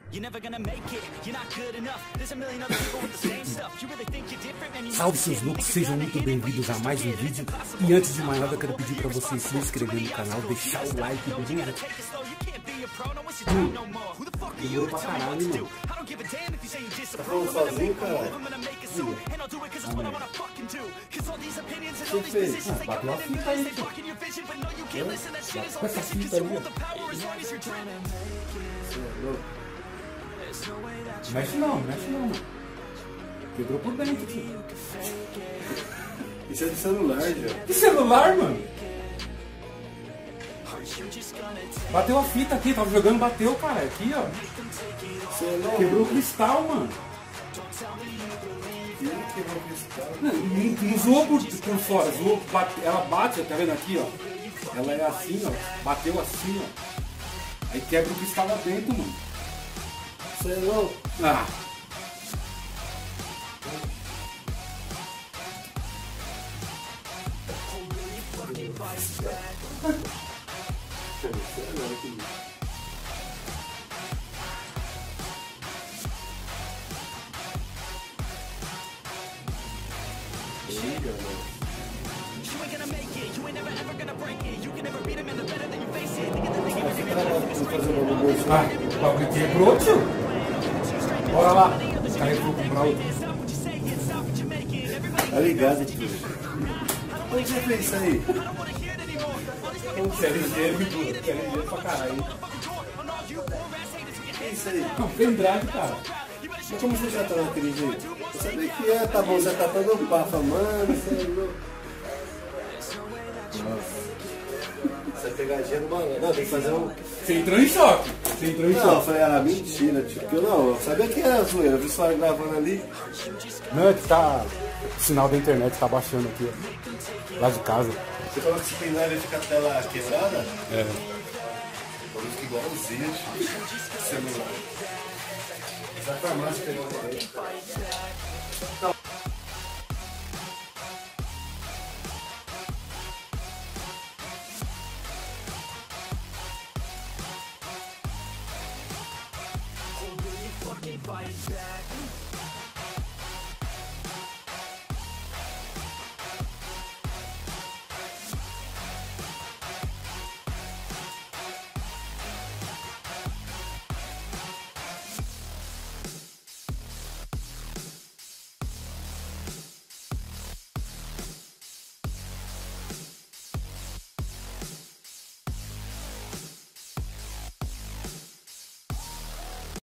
Salve seus loucos, sejam muito bem-vindos a mais um vídeo. E antes de mais nada, eu quero pedir pra vocês se inscreverem no canal, deixar o like, beleza? Demorou pra caralho, mano. Tá falando sozinho, caralho? O que fez? Ah, bateu a fita aí, pô. Com essa fita ali, ó. Mexe não, mano. Quebrou por dentro, filho. Isso é de celular, já. Que celular, mano? Bateu a fita aqui, tava jogando, bateu, cara. Aqui, ó. Quebrou o cristal, mano. Quebrou o cristal. Não zoou por fora, zoou, ela bate, tá vendo aqui, ó. Ela é assim, ó. Bateu assim, ó. Aí quebra o cristal lá dentro, mano. Você é louco? Ah. Ah, o bagulho quebrou, tio. Bora lá. Aí eu vou comprar outro. Tá ligado, tio? Onde você fez isso aí? Quer ligeiro pra caralho. Que é isso aí? Não, pendrive, cara. Mas como você já tá naquele jeito? Eu sabia que é, tá bom, você tá todo pafa, mano, você é louco. Nossa. Isso é pegadinha do malandro. Não, tem que fazer um... Você entrou em choque. Não, eu falei, ah, mentira, tio. Porque eu sabia que era zoeira, eu vi só gravando ali. Não, é que tá... O sinal da internet tá baixando aqui, ó. Lá de casa. Você falou que se pendrive fica a tela quebrada? É. Por isso que igualzinho, tio. Celular. Essa farmácia pegou uma vez.